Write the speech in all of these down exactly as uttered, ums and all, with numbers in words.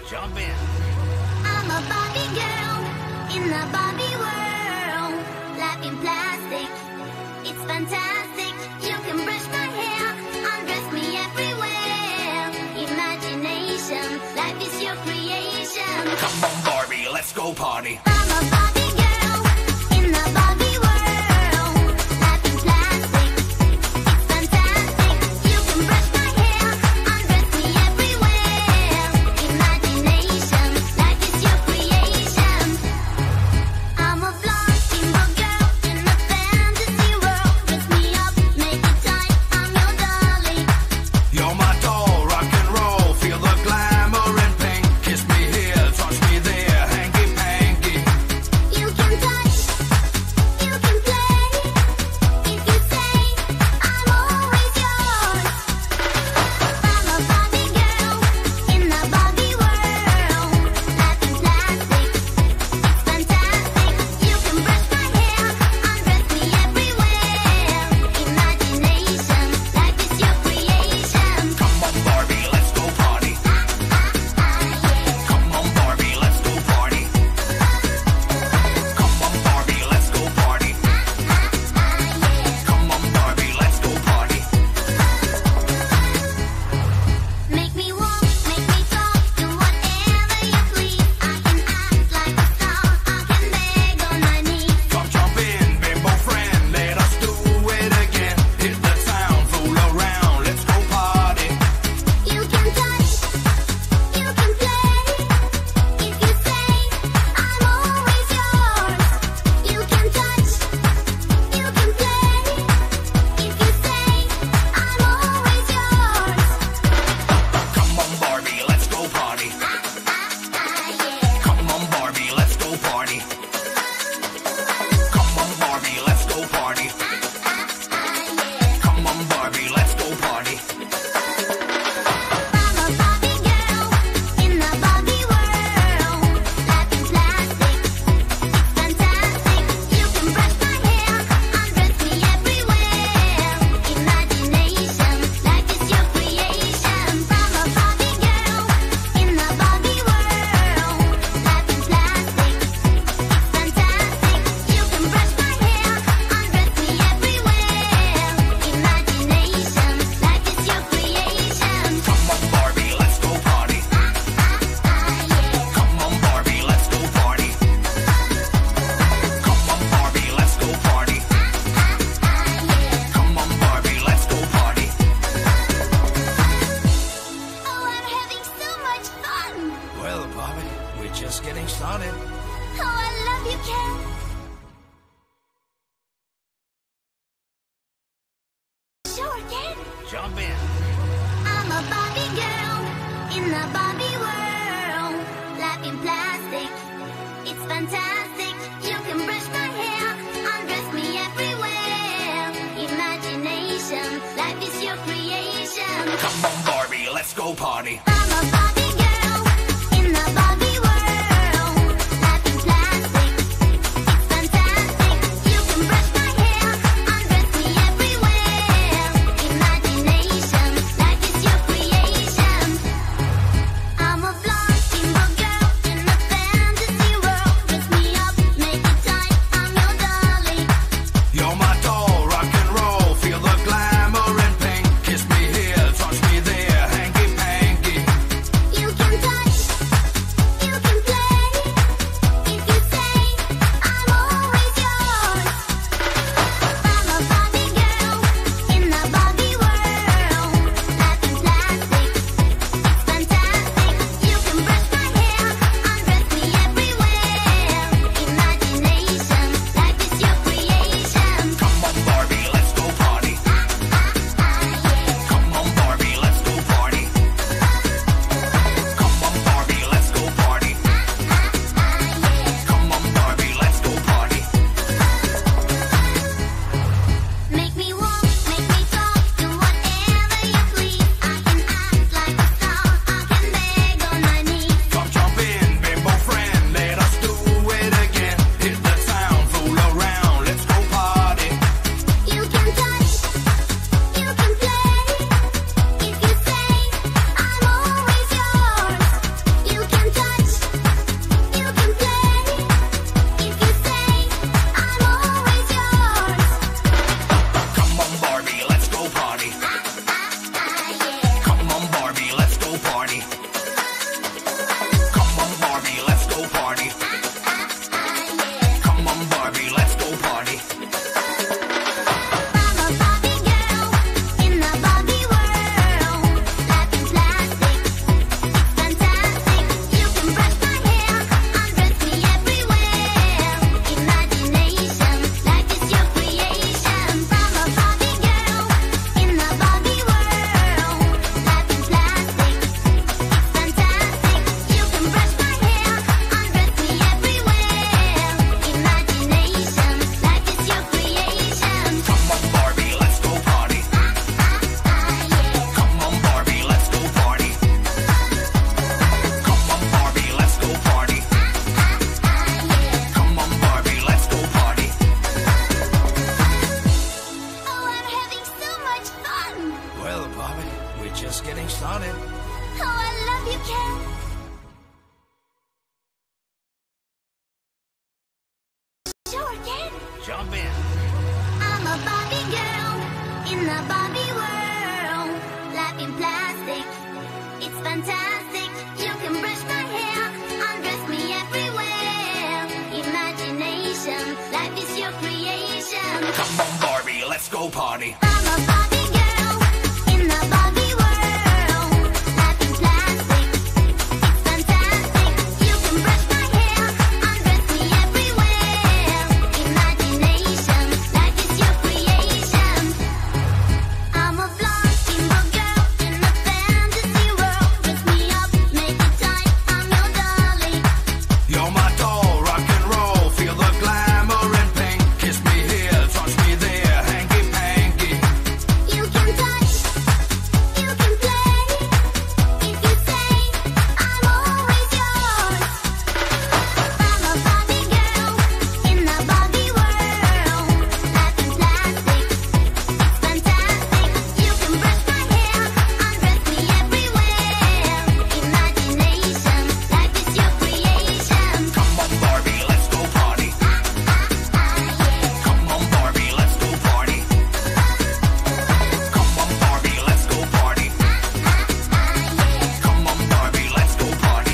Jump in. I'm a Barbie girl in the Barbie world. Life in plastic, it's fantastic. You can brush my hair, undress me everywhere. Imagination, life is your creation. Come on, Barbie, let's go party. I'm a Barbie girl in the Barbie world. Life in plastic, it's fantastic. You can brush my hair, undress me everywhere. Imagination, life is your creation. I'm a blonde bimbo girl in a fantasy world. Dress me up, make it tight, I'm your dolly. You're my doll, rock and roll, feel the glamour and pink. Kiss me here, touch me there, hanky-panky. You can touch, you can play. If you say, I'm always yours. I'm a Barbie girl in the Barbie world. Life in plastic, it's fantastic. You can brush my hair, undress me everywhere. Imagination, life is your creation. Come on, Barbie, let's go party. Come on, Barbie, let's go party. Come on, Barbie, let's go party. Come on, Barbie, let's go party. Make me walk, make me talk, do whatever you please. I can act like a star, I can beg on my knees. Come jump in, bimbo friend, let us do it again. Hit the town, fool around, let's go party. You can touch, you can play. If you say, I'm always yours. You can touch, you can play. If you say, I'm always yours. Come on, Barbie, let's go party. Come on, Barbie, let's go party. Come on, Barbie, let's go party. Come on, Barbie, let's go party. I'm a Barbie girl in the Barbie world. Life in plastic, it's fantastic. You can brush my hair, undress me everywhere. Imagination, life is your creation. I'm a Barbie girl in the Barbie world. Life in plastic, it's fantastic. You can brush my hair, undress me everywhere. Imagination, life is your creation. Come on, Barbie, let's go party. Come on, Barbie, let's go party. Come on, Barbie, let's go party. Come on, Barbie, let's go party. Oh, I'm having so much fun. Well, Barbie, we're just getting started. Oh, I love you, Ken. Sure, Ken. Jump in. I'm a Barbie girl in the Barbie world. Life in plastic, it's fantastic. You can brush my hair, undress me everywhere. Imagination, life is your creation. Come on, Barbie, let's go party. I'm a Barbie girl in the Barbie world. Life in plastic, it's fantastic. You can brush my hair, undress me everywhere. Imagination, life is your creation. I'm a blonde bimbo girl in a fantasy world. Dress me up, make it tight, I'm your dolly. You're my doll, rock and roll, feel the glamour and pink. Kiss me here, touch me there, hanky-panky. Jump in. I'm a Barbie girl in the Barbie world. Life in plastic, it's fantastic. You can brush my hair, undress me everywhere. Imagination, life is your creation. Come on, Barbie, let's go party. I'm a Barbie girl in the Barbie world. Life in plastic, it's fantastic. You can brush my hair, undress me everywhere. Imagination, life is your creation. I'm a blonde bimbo girl in a fantasy world. Dress me up, make it tight, I'm your dolly. You're my doll, rock and roll. Feel the glamour and pink. Kiss me here, touch me there, hanky-panky. You can touch, you can play. If you say, I'm always yours. I'm a Barbie girl in the Barbie world. Life in plastic, it's fantastic. You can brush my hair, undress me everywhere. Imagination, life is your creation. Come on, Barbie, let's go party. Ah, ah, ah, yeah. Come on, Barbie, let's go party. Come on, Barbie, let's go party. Ah, ah, yeah. Come on, Barbie, let's go party.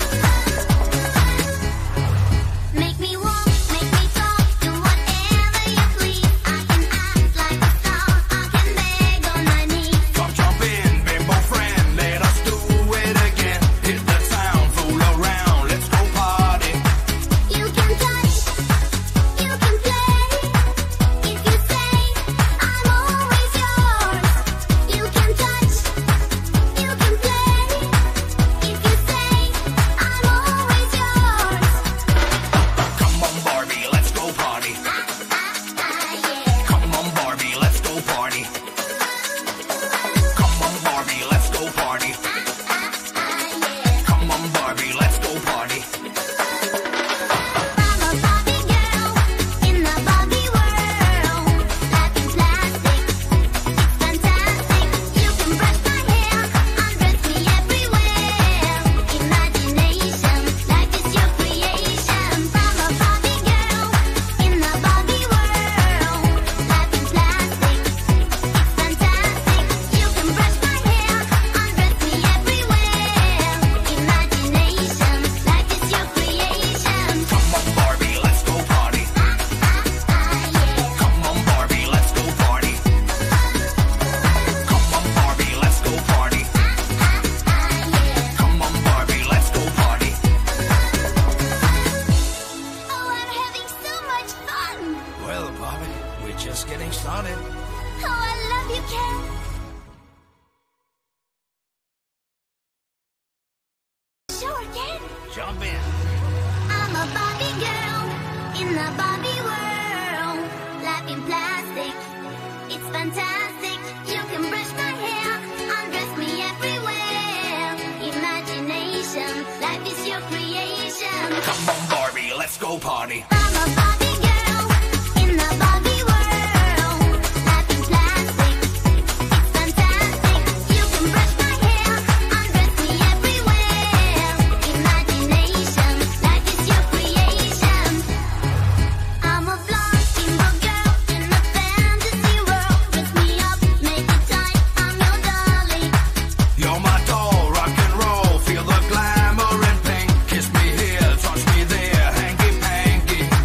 Make me walk, make me talk, do whatever you please. I can act like a star, I can beg on my knees. Come jump in, bimbo friend, let us do it again. Hit the town, fool around, let's go party. You can touch, you can play. If you say, I'm always yours. You can touch, you can play. If you say, I'm always yours. Come on, Barbie, let's go party. Ah, ah, ah, yeah. Come on, Barbie, let's go party. Come on, Barbie, let's go party. Ah, ah, yeah. Come on, Barbie, let's go party. I'm a Barbie girl in the Barbie world. Life in plastic, it's fantastic. You can brush my hair, undress me everywhere. Imagination, life is your creation. I'm a Barbie girl in the Barbie world. Life in plastic, it's fantastic. You can brush my hair, undress me everywhere. Imagination, life is your creation. Come on, Barbie, let's go party. Ah, ah, yeah. Come on, Barbie, let's go party. Come on, Barbie, let's go party. Ah, yeah. Come on, Barbie, let's go party. Oh, I'm having so much fun. Well, Barbie, we're just getting started. Oh, I love you, Ken. Sure, Ken. Jump in. I'm a Barbie girl in the Barbie world. Life in plastic, it's fantastic. You can brush my hair, undress me everywhere. Imagination, life is your creation. Come on, Barbie, let's go party. I'm a Barbie girl in the Barbie world. Life in plastic, it's fantastic. You can brush my hair, undress me everywhere. Imagination, life is your creation. I'm a blonde bimbo girl in a fantasy world. Dress me up, make it tight, I'm your dolly. You're my doll, rock and roll. Feel the glamour and pink. Kiss me here, touch me there, hanky-panky.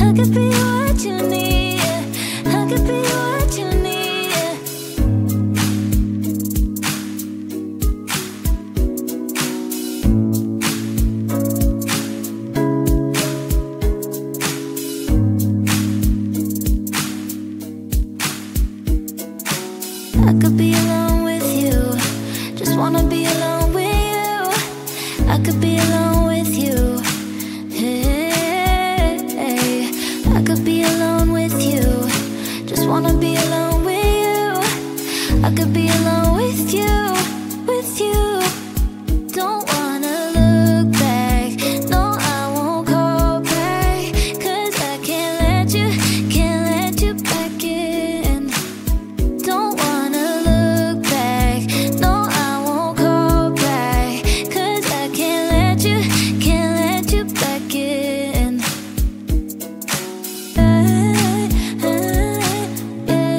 I could be what you need. I could be what you need. I could be alone with you. Just wanna be alone with you. I could be alone with you. Hey, hey. I could be alone with you. Just wanna be alone with you. I could be alone with you, with you. Don't wanna look back. No, I won't call back. 'Cause I can't let you, can't let you back in. Don't wanna look back. No, I won't call back. 'Cause I can't let you, can't let you back in. Hey, hey, yeah.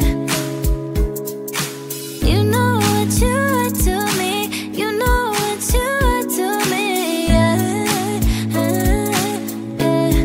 You know what you are to me. You know what you are to me. Yeah, hey, yeah.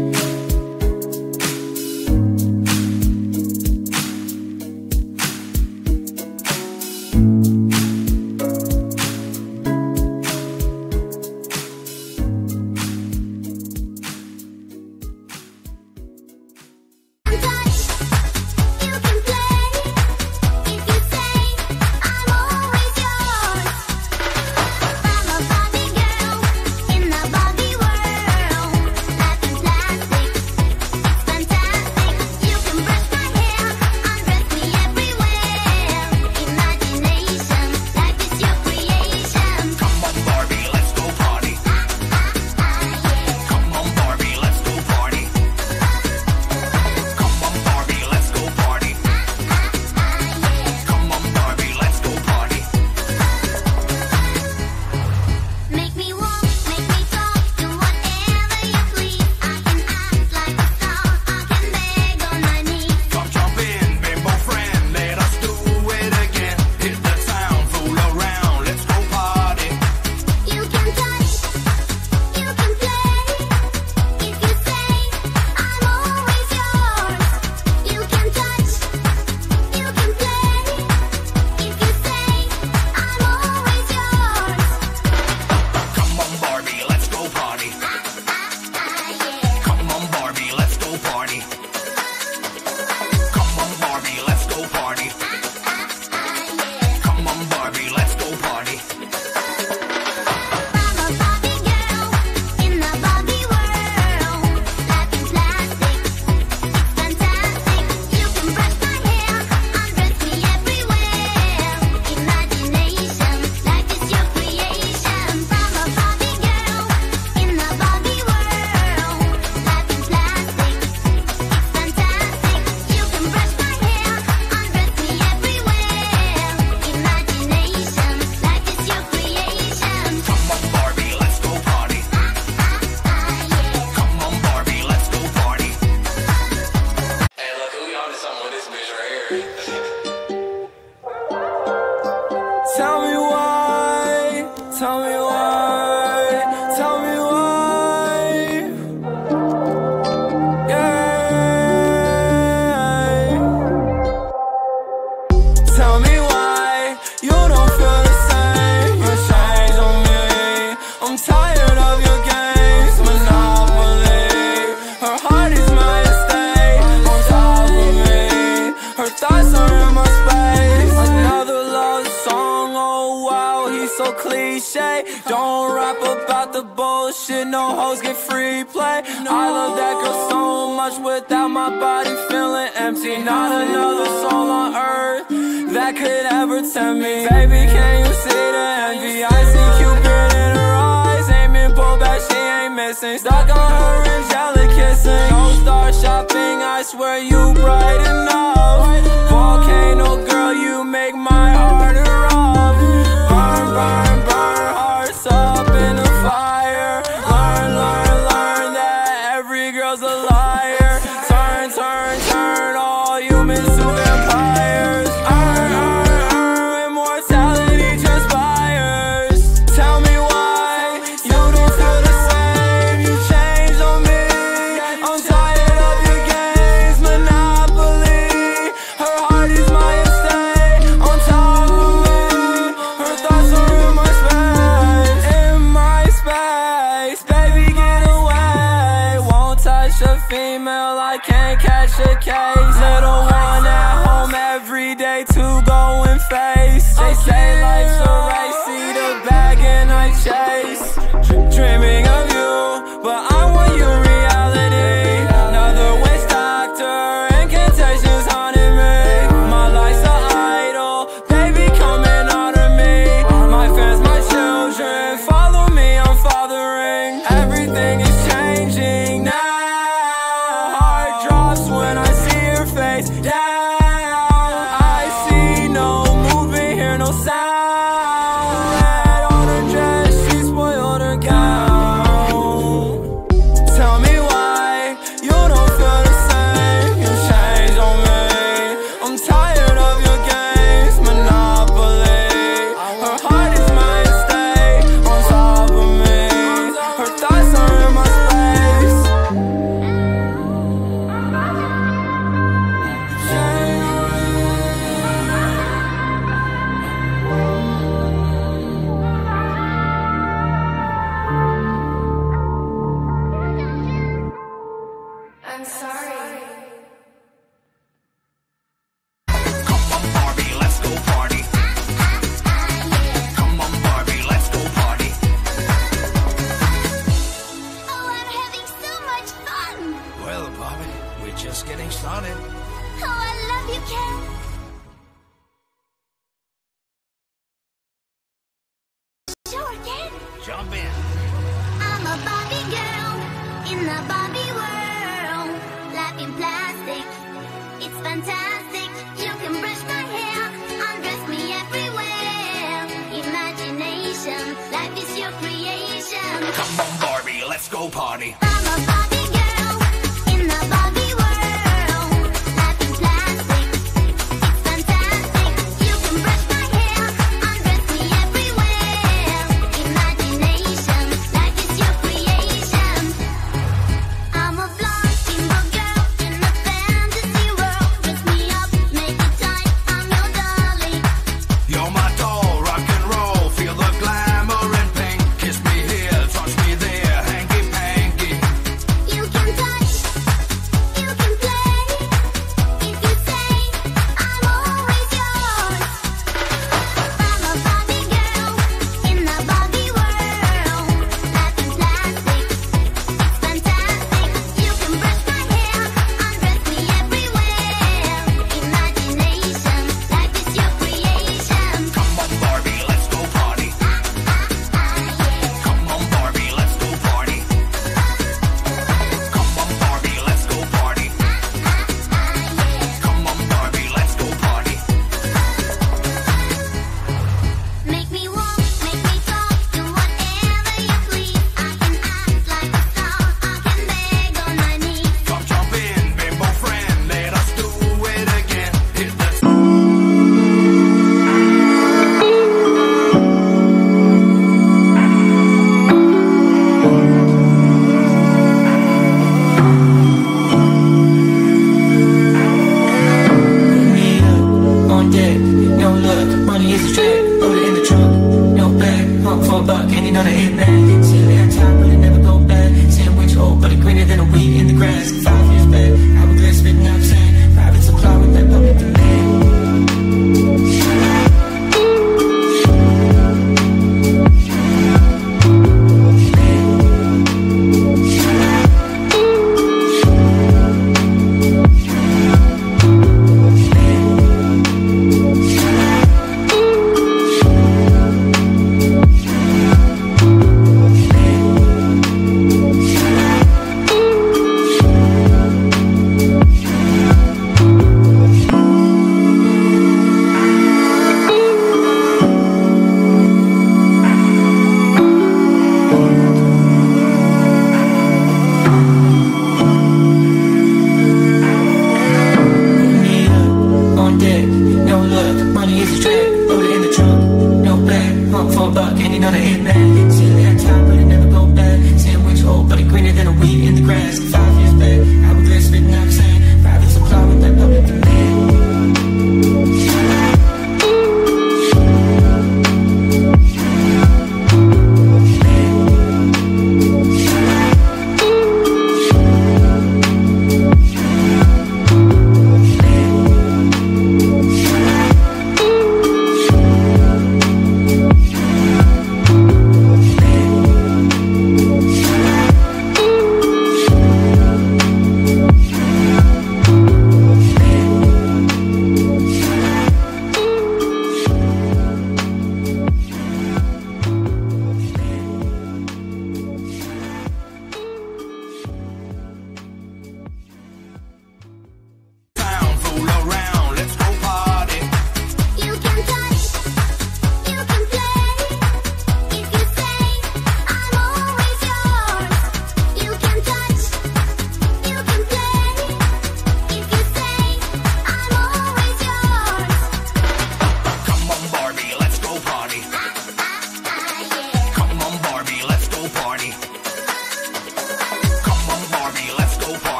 Touch, you can play. If you say I'm always yours. I'm a Barbie girl in the Barbie world. Life is plastic, it's fantastic. You can brush my hair, undress me everywhere. Imagination, life is your creation. Come on, Barbie, let's go party. Come on, Barbie, let's go party. Come on, Barbie, let's go party. Come on, Barbie, let's go party. Make me walk, make me talk, do whatever you please. I can act like a star, I can beg on my knees. Come jump in, bimbo friend, let us do it again. Hit the town, fool around, let's go party. You can touch, you can play. If you say I'm always yours. You can touch, you can play. If you say I'm always yours. Come on, Barbie, let's go party. Come on, Barbie, let's go party. Come on, Barbie, let's go party. Come on, Barbie, let's go party. I'm a Barbie girl in the Barbie world. Life is plastic, it's fantastic. You can brush my hair, undress me everywhere. Imagination, life is your creation. I'm a Barbie girl in the Barbie world. Life is plastic, it's fantastic. You can brush my hair, undress me everywhere. Imagination, life is your creation. Come on, Barbie, let's go party. Come on, Barbie, let's go party. Hey, look, we on to something with this bitch right here. Tell me why, tell me why, tell me why. Yeah. Tell me why you don't feel the same. You change on me. I'm tired of your games, monopoly. Her heart is my estate, on top of me. Her thoughts are in my space. Another love song, oh wow, he's so cliche. Don't rap about the bullshit, no hoes get free play. I love that girl so much without my body feeling empty. Not another soul on earth that could ever tempt me. Baby, can you see the envy? I see Cupid in her eyes, aiming pulled back, she ain't missing. Stuck on her angelic kissing. No star shopping, I swear you bright enough. Volcano girl, you make my heart erupt. Burn, burn, burn, hearts up in the fire. Learn, learn, learn that every girl's a liar. Turn, turn, turn all humans to vampires. Earn, earn, earn, immortality transpires. Tell me why you don't feel the same. You changed on me. I'm tired of your game. a female, I can't catch a case. Little one at home every day to go and face. They say life's a race, see the bag and I chase. Dreaming of you, but I want you reality. Another witch doctor, incantations haunting me. My life's an idol, they be coming out of me. My fans, my children, follow me, I'm fathering. Everything is changing now. Heart drops when I see your face. Down, I see no movement, hear no sound. Red on her dress, she spoiled her gown. Tell me why you don't feel the same. You changed on me. I'm tired of your games, Monopoly. Her heart is my estate, on top of me. Her thoughts are in my space. I'm sorry. Come on, Barbie, let's go party. Come on, Barbie, let's go party. Oh, I'm having so much fun. Well, Barbie, we're just getting started. Oh, I love you, Ken. Sure, Ken. Jump in. I'm a Barbie girl in the Barbie world. Life in plastic, it's fantastic. You can brush my hair, undress me everywhere. Imagination, life is your creation. Come on, Barbie, let's go party.